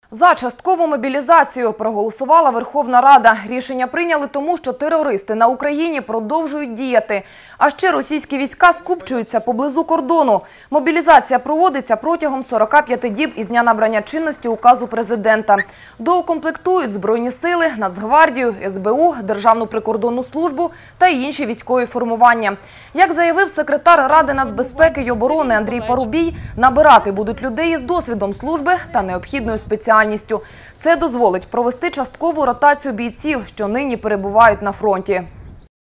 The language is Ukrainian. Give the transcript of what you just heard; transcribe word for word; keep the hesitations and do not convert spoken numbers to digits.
За часткову мобілізацію проголосувала Верховна Рада. Рішення прийняли тому, що терористи на Україні продовжують діяти. А ще російські війська скупчуються поблизу кордону. Мобілізація проводиться протягом сорока п'яти діб із дня набрання чинності указу президента. Доукомплектують Збройні сили, Нацгвардію, ес бе у, Державну прикордонну службу та інші військові формування. Як заявив секретар Ради нацбезпеки й оборони Андрій Парубій, набирати будуть людей із досвідом служби та необхідною спеціальністю. Це дозволить провести часткову ротацію бійців, що нині перебувають на фронті.